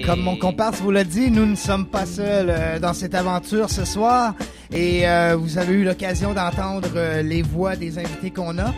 Comme mon comparse vous l'a dit, nous ne sommes pas seuls dans cette aventure ce soir. Et vous avez eu l'occasion d'entendre les voix des invités qu'on a.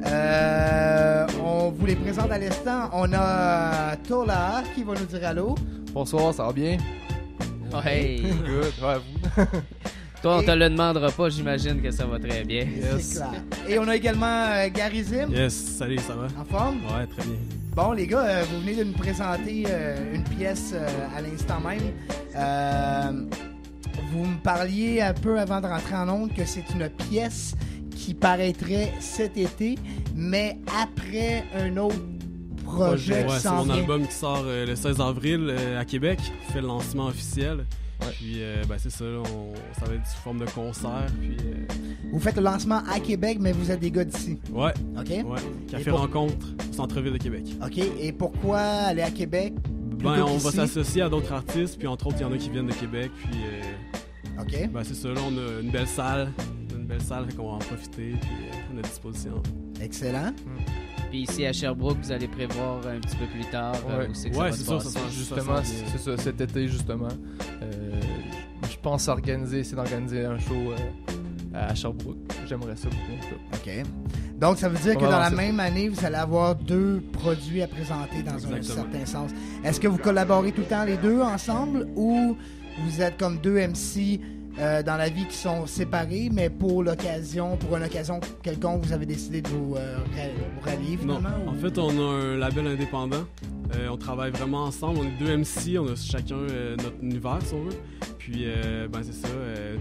On vous les présente à l'instant. On a Tola qui va nous dire allô. Bonsoir, ça va bien? Hey! Good, ouais, vous? Toi, on te le demandera pas, j'imagine que ça va très bien. Yes. C'est clair. Et on a également Gary Zim. Yes, salut, ça va? En forme? Ouais, très bien. Bon, les gars, vous venez de nous présenter une pièce à l'instant même. Vous me parliez un peu avant de rentrer en ondes que c'est une pièce qui paraîtrait cet été, mais après un autre projet Ouais, qui c'est s'en mon vient. album qui sort le 16 avril à Québec. On fait le lancement officiel. Ouais. Puis, c'est ça, là, ça va être sous forme de concert. Puis, Vous faites le lancement à Québec, mais vous êtes des gars d'ici. ouais, OK? ouais. Café pour- Rencontre au centre-ville de Québec. OK. Et pourquoi aller à Québec? Ben, on va qu'ici? s'associer à d'autres artistes. Puis, entre autres, il y en a qui viennent de Québec. Puis, OK. c'est ça, là, on a une belle salle. Fait qu'on va en profiter. Puis, on est à disposition. Excellent. Puis ici à Sherbrooke, vous allez prévoir un petit peu plus tard Ouais. où c'est que Ouais, ça c'est va ça, se ça passer. sent Justement, bien. c'est ça, cet été, justement. Je pense essayer d'organiser un show à Sherbrooke. J'aimerais ça beaucoup. OK. Donc, ça veut dire On que va dans la avancer. même année, vous allez avoir deux produits à présenter dans un Exactement. certain sens. Est-ce que vous collaborez tout le temps les deux ensemble ou vous êtes comme deux MC dans la vie qui sont séparés, mais pour une occasion quelconque, vous avez décidé de vous rallier Non, finalement? en fait, on a un label indépendant. On travaille vraiment ensemble. On est deux MC, on a chacun notre univers, si on veut. Puis, c'est ça.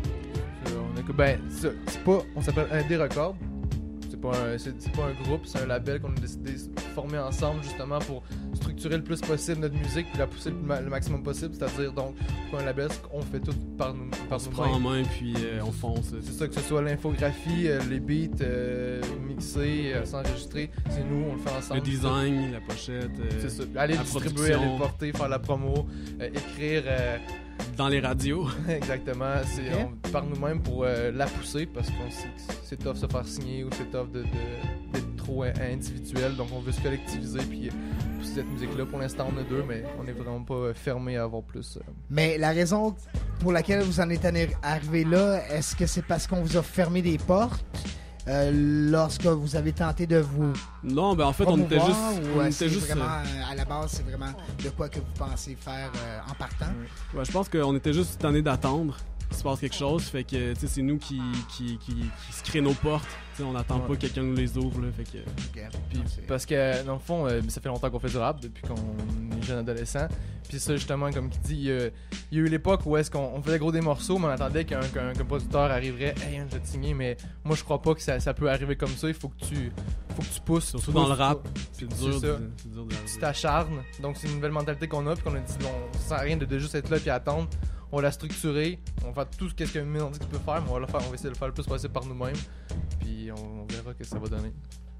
On s'appelle Indé Records. C'est pas un groupe, c'est un label qu'on a décidé de former ensemble justement pour structurer le plus possible notre musique puis la pousser le maximum possible. C'est-à-dire donc pour un label, on fait tout par nous. On se prend en main, puis on fonce. C'est ça, que ce soit l'infographie, les beats mixés, s'enregistrer, c'est nous, on le fait ensemble. Le design, la pochette. C'est ça. Aller la distribuer, production. aller le porter, faire la promo, écrire. Dans les radios. Exactement. Par nous-mêmes pour la pousser parce qu'on sait que c'est tough de se faire signer ou c'est tough d'être trop individuel. Donc on veut se collectiviser puis pousser cette musique-là. Pour l'instant, on a deux, mais on n'est vraiment pas fermé à avoir plus. Mais la raison pour laquelle vous en êtes arrivé là, est-ce que c'est parce qu'on vous a fermé des portes lorsque vous avez tenté de vous Non, en fait, on était juste. ou On c'est était juste vraiment, à la base, c'est vraiment de quoi que vous pensez faire en partant? je pense qu'on était juste tannés d'attendre qu'il se passe quelque chose. Fait que, tu sais, c'est nous qui se créent nos portes. Tu sais, on n'attend pas que quelqu'un nous les ouvre. Là, fait que... Puis, parce que dans le fond, ça fait longtemps qu'on fait du rap depuis qu'on est jeune adolescent. Puis ça, justement, comme il dit, il y a eu l'époque où est-ce qu'on faisait gros des morceaux, mais on attendait qu'un producteur arriverait. Hey, je vais te signer, mais moi je crois pas que ça peut arriver comme ça. Il faut que tu pousses. Surtout dans le rap, c'est dur. C'est ça. C'est dur de Tu t'acharnes. Donc c'est une nouvelle mentalité qu'on a, puis qu'on a dit, bon, ça sert à rien de juste être là puis attendre. On va la structurer, on va faire tout ce que Mélodie peut faire, mais on va essayer de le faire le plus possible par nous-mêmes. Puis on verra ce que ça va donner.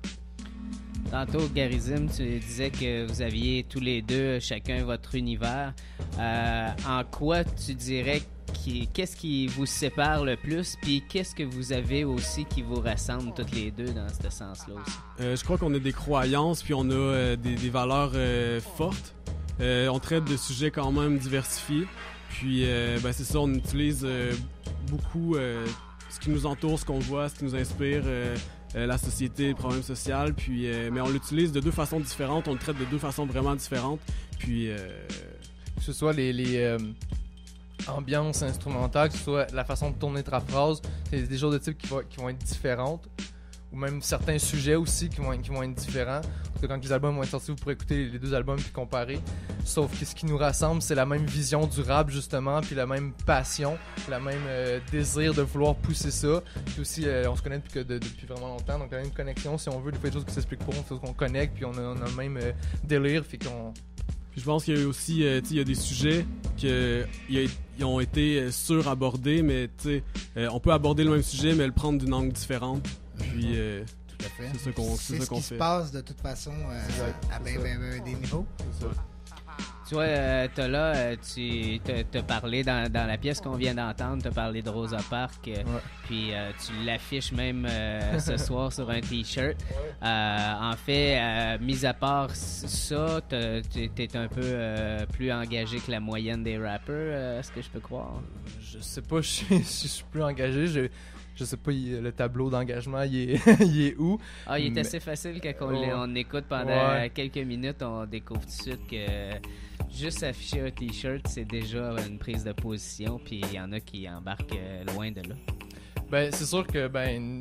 Tantôt, Garizim, tu disais que vous aviez tous les deux, chacun votre univers. En quoi tu dirais qu'est-ce qui vous sépare le plus, puis qu'est-ce que vous avez aussi qui vous rassemble toutes les deux dans ce sens-là aussi? Je crois qu'on a des croyances, puis on a des valeurs fortes. On traite de sujets quand même diversifiés. Puis, c'est ça, on utilise beaucoup ce qui nous entoure, ce qu'on voit, ce qui nous inspire, la société, les problèmes sociaux. Puis, mais on l'utilise de deux façons différentes, on le traite de deux façons vraiment différentes. Puis, que ce soit les ambiances instrumentales, que ce soit la façon de tourner ta phrase, c'est des genres de types qui vont être différentes. Ou même certains sujets aussi qui vont être différents. Parce que quand les albums vont être sortis, vous pourrez écouter les deux albums puis comparer. Sauf que ce qui nous rassemble, c'est la même vision du rap, justement, puis la même passion, la même désir de vouloir pousser ça. Puis aussi, on se connaît depuis vraiment longtemps, donc la même connexion, si on veut, des fois, des choses qui s'expliquent pas, des choses qu'on connecte, puis on a le même délire, fait qu'on... Puis je pense qu'il y a aussi, il y a des sujets qui ont été surabordés, mais on peut aborder le même sujet, mais le prendre d'une angle différente. Puis Tout à fait. c'est ça qu'on C'est ce fait. qui se passe de toute façon à des niveaux. C'est ça. Toi, Tola, tu t'as parlé dans la pièce qu'on vient d'entendre, tu as parlé de Rosa Parks, puis tu l'affiches même ce soir sur un T-shirt. En fait, mis à part ça, t'es un peu plus engagé que la moyenne des rappers, est-ce que je peux croire? Je sais pas si je suis plus engagé. Je sais pas, le tableau d'engagement, il est où. Il est assez facile quand on écoute pendant quelques minutes, on découvre tout de suite que juste afficher un T-shirt, c'est déjà une prise de position, puis il y en a qui embarquent loin de là. Ben, c'est sûr que,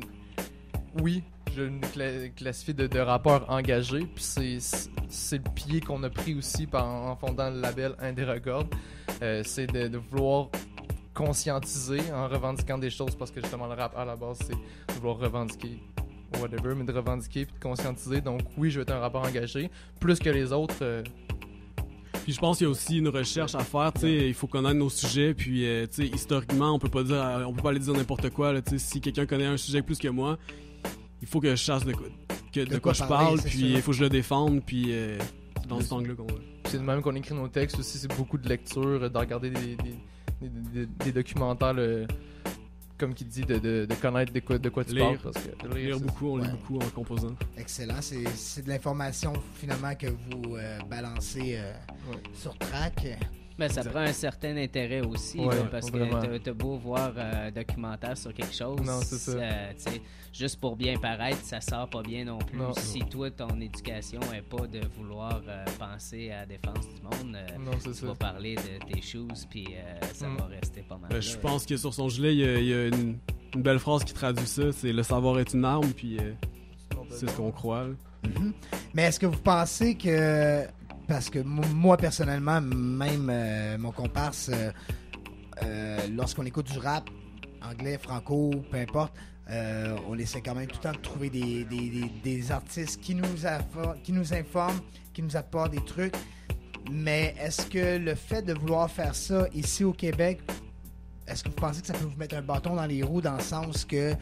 oui, je me classifie de rappeur engagé, puis c'est le pied qu'on a pris aussi en fondant le label Indie Records. C'est de vouloir conscientiser en revendiquant des choses, parce que justement le rap à la base c'est de vouloir revendiquer whatever, mais de revendiquer puis de conscientiser. Donc oui, je veux être un rappeur engagé plus que les autres. Puis je pense qu'il y a aussi une recherche à faire, tu sais, il faut connaître nos sujets, puis tu sais, historiquement on peut pas aller dire n'importe quoi là, tu sais, si quelqu'un connaît un sujet plus que moi, il faut que je sache de quoi je parle, puis il faut que je le défende, puis c'est dans cet angle-là qu'on va. C'est de même qu'on écrit nos textes aussi, c'est beaucoup de lecture, de regarder des documentaires, comme qui dit, de connaître de quoi tu parles. Parce que lire beaucoup, on lit beaucoup en composant. Excellent, c'est de l'information finalement que vous balancez sur track. Ben, ça prend un certain intérêt aussi, parce que t'as beau voir un documentaire sur quelque chose, non, c'est ça. Juste pour bien paraître, ça sort pas bien non plus. Non. Si toi, ton éducation est pas de vouloir penser à la défense du monde, tu vas parler de tes shoes, puis ça va rester pas mal. Je pense que sur son gilet, il y a une belle phrase qui traduit ça, c'est « Le savoir est une arme », puis c'est ce qu'on croit. Mm-hmm. Mais est-ce que vous pensez que... Parce que moi, personnellement, même mon comparse, lorsqu'on écoute du rap, anglais, franco, peu importe, on essaie quand même tout le temps de trouver des artistes qui nous informent, qui nous apportent des trucs. Mais est-ce que le fait de vouloir faire ça ici au Québec, est-ce que vous pensez que ça peut vous mettre un bâton dans les roues dans le sens que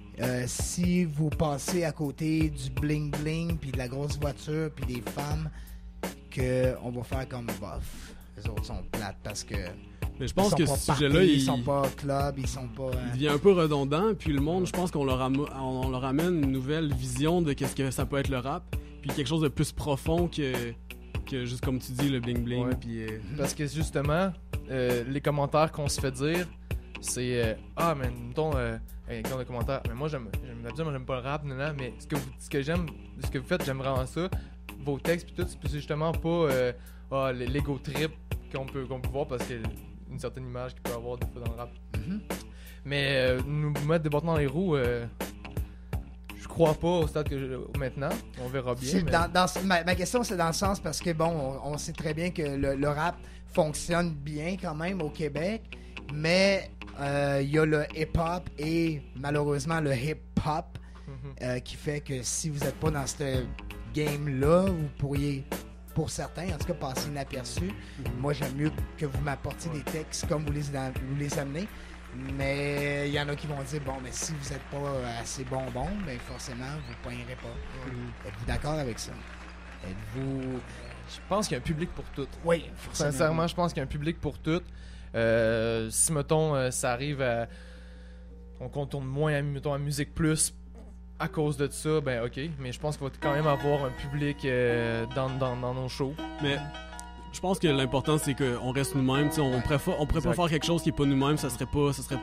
si vous passez à côté du bling-bling, puis de la grosse voiture, puis des femmes, qu'on va faire comme bof, les autres sont plates parce que mais je pense que ce sujet-là, ils sont pas club, ils sont pas... Il devient un peu redondant, puis le monde, je pense qu'on leur amène une nouvelle vision de qu'est-ce que ça peut être le rap, puis quelque chose de plus profond que juste comme tu dis, le bling-bling. Ouais. Puis, parce que justement, les commentaires qu'on se fait dire, c'est ah, mais mettons, dans les commentaires, mais moi j'aime pas le rap, mais ce que j'aime, ce que vous faites, j'aime vraiment ça. Vos textes puis tout, c'est justement pas l'ego trip qu'on peut voir, parce qu'il y a une certaine image qu'il peut avoir des fois dans le rap. Mm-hmm. Mais nous mettre des bâtons dans les roues, je crois pas au stade que maintenant. On verra bien. Ma question, c'est dans le sens parce que bon, on sait très bien que le rap fonctionne bien quand même au Québec, mais il y a le hip-hop et malheureusement le hip-hop qui fait que si vous n'êtes pas dans cette game-là, vous pourriez, pour certains, en tout cas, passer inaperçu. Moi, j'aime mieux que vous m'apportiez des textes comme vous les amenez. Mais il y en a qui vont dire, bon, mais si vous n'êtes pas assez bonbon, ben forcément, vous ne poignerez pas. Êtes-vous d'accord avec ça? Êtes-vous... Je pense qu'il y a un public pour tout. Oui, forcément. Sincèrement, je pense qu'il y a un public pour tout. Si, mettons, ça arrive à... On contourne moins, à Musique Plus à cause de ça, ben ok. Mais je pense qu'on va quand même avoir un public dans nos shows. Mais je pense que l'important, c'est qu'on reste nous-mêmes. On pourrait pas faire quelque chose qui est pas nous-mêmes. Ça serait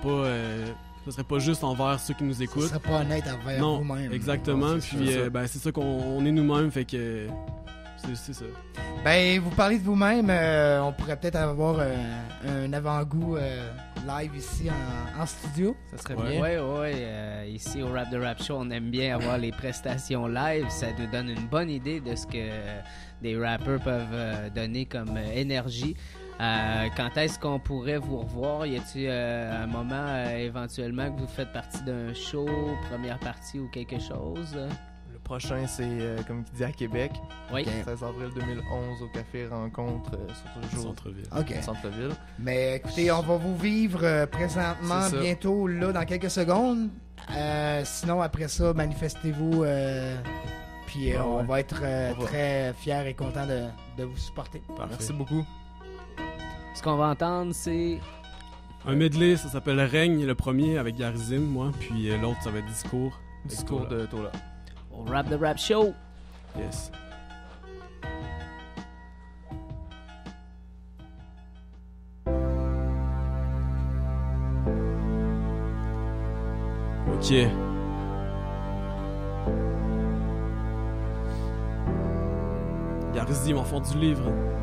pas juste envers ceux qui nous écoutent. Ça serait pas honnête envers vous-même. Exactement. Non, puis c'est ça qu'on est nous-mêmes, fait que c'est ça. Ben, vous parlez de vous-même. On pourrait peut-être avoir un avant-goût live ici en studio. Ça serait bien. Oui. Ici au Rap the Rap Show, on aime bien avoir les prestations live. Ça nous donne une bonne idée de ce que des rappeurs peuvent donner comme énergie. Quand est-ce qu'on pourrait vous revoir? Y a-t-il un moment éventuellement que vous faites partie d'un show, première partie ou quelque chose? Le prochain, c'est, comme tu dis, à Québec. Oui. 16 avril 2011 au Café Rencontre sur le jour Centre-ville. OK. Centre-ville. Mais écoutez, on va vous vivre présentement, bientôt, là, dans quelques secondes. Sinon, après ça, manifestez-vous Puis on va être très fiers et contents de vous supporter. Parfait. Merci beaucoup. Ce qu'on va entendre, c'est... Un medley, ça s'appelle Règne, le premier avec Garizim, moi, puis l'autre, ça va être Discours. Discours de Tola. Au Rap the Rap Show. Yes. Ok. Garizim, enfant du livre.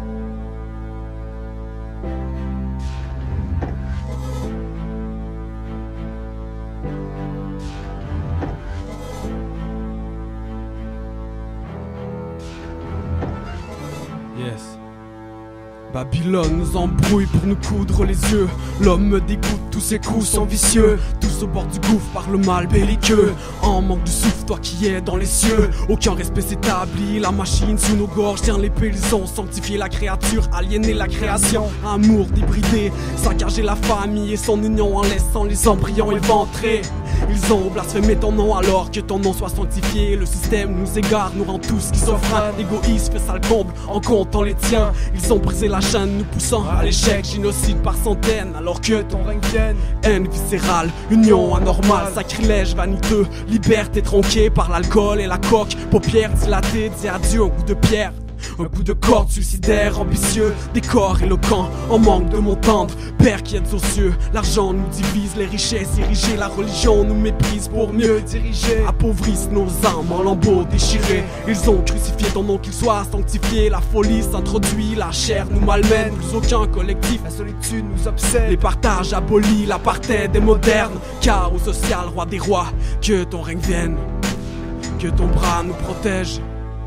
Yes. Babylone nous embrouille pour nous coudre les yeux. L'homme me dégoûte, tous ses coups sont vicieux. Tous au bord du gouffre par le mal belliqueux. En manque de souffle, toi qui es dans les cieux. Aucun respect s'établit, la machine sous nos gorges tient l'épée. Ils ont sanctifié la créature, aliéné la création. Amour débridé, saccagé la famille et son union en laissant les embryons éventrés. Ils ont blasphémé ton nom alors que ton nom soit sanctifié. Le système nous égare, nous rend tous schizophrènes. L'égoïsme fait ça le comble en comptant les tiens. Ils ont brisé la chaîne nous poussant à l'échec. Génocide par centaines alors que ton règne vienne. Haine viscérale, union anormale, sacrilège vaniteux. Liberté tronquée par l'alcool et la coque. Paupières dilatées, dis adieu un coup de pierre. Un coup de corde suicidaire, ambitieux, décor éloquent, en manque de mon tendre Père qui êtes aux cieux, l'argent nous divise, les richesses érigées, la religion nous méprise pour mieux diriger, appauvrissent nos âmes en lambeaux déchirés. Ils ont crucifié ton nom qu'il soit sanctifié, la folie s'introduit, la chair nous malmène, plus aucun collectif, la solitude nous obsède, les partages abolis, l'apartheid est moderne, chaos social, roi des rois, que ton règne vienne, que ton bras nous protège.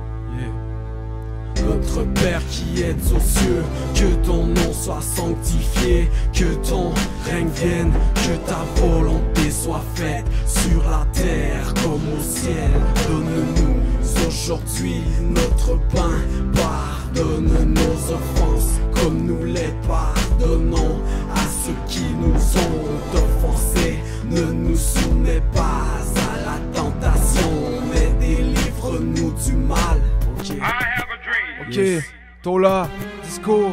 Notre Père qui es aux cieux, que ton nom soit sanctifié, que ton règne vienne, que ta volonté soit faite sur la terre comme au ciel. Donne-nous aujourd'hui notre pain, pardonne nos offenses comme nous les pardonnons à ceux qui nous ont offensés. Ne nous soumets pas à la tentation, mais délivre-nous du mal. Ok, Tola, Discours.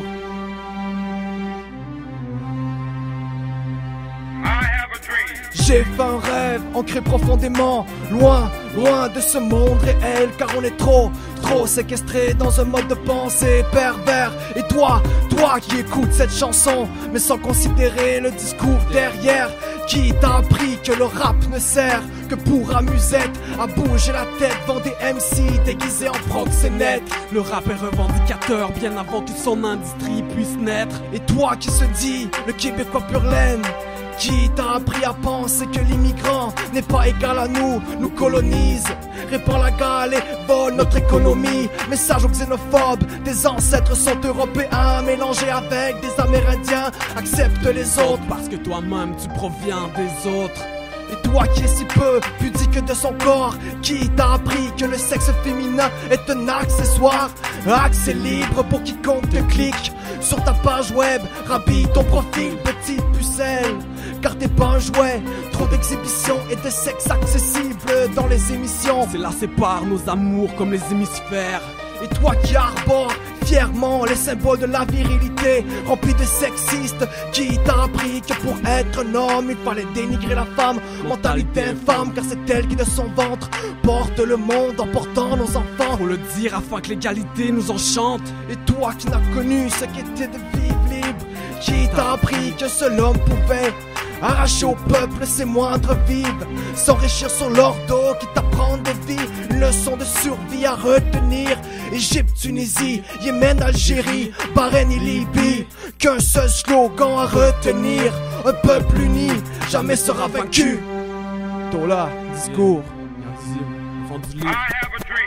J'ai fait un rêve ancré profondément, loin de ce monde réel, car on est trop séquestré dans un mode de pensée pervers. Et toi qui écoutes cette chanson, mais sans considérer le discours derrière, qui t'a appris que le rap ne sert que pour amusette, à bouger la tête devant des MC déguisés en proxénètes. Le rap est revendicateur bien avant que son industrie puisse naître. Et toi qui se dis le Québécois pur laine, qui t'a appris à penser que l'immigrant n'est pas égal à nous colonise, répand la gale et vole notre économie. Message aux xénophobes, des ancêtres sont européens mélangés avec des amérindiens. Accepte les autres parce que toi-même tu proviens des autres. Et toi qui es si peu pudique de son corps, qui t'a appris que le sexe féminin est un accessoire. Accès libre pour quiconque te clique sur ta page web, rhabille ton profil, petite pucelle, car t'es pas un jouet. Trop d'exhibitions et de sexe accessible dans les émissions. C'est là sépare nos amours comme les hémisphères. Et toi qui arbores fièrement les symboles de la virilité, rempli de sexistes, qui t'a appris que pour être un homme il fallait dénigrer la femme. Mentalité infâme, car c'est elle qui de son ventre porte le monde en portant nos enfants. Faut le dire afin que l'égalité nous enchante. Et toi qui n'as connu ce qu'était de vivre libre, qui t'a appris que seul homme pouvait arracher au peuple ses moindres vives, s'enrichir sur leur dos, qui t'apprend des vies, une leçon de survie à retenir. Égypte, Tunisie, Yémen, Algérie, Bahreïn et Libye, qu'un seul slogan à retenir: un peuple uni jamais sera vaincu. Tola, Discours. Enfant du livre.